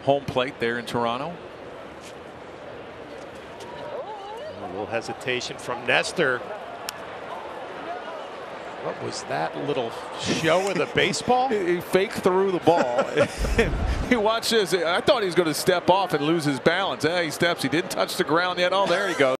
home plate there in Toronto. A little hesitation from Nestor. What was that little show of the baseball? He faked through the ball. He watched this. I thought he was going to step off and lose his balance. He steps. He didn't touch the ground yet. Oh, there he goes.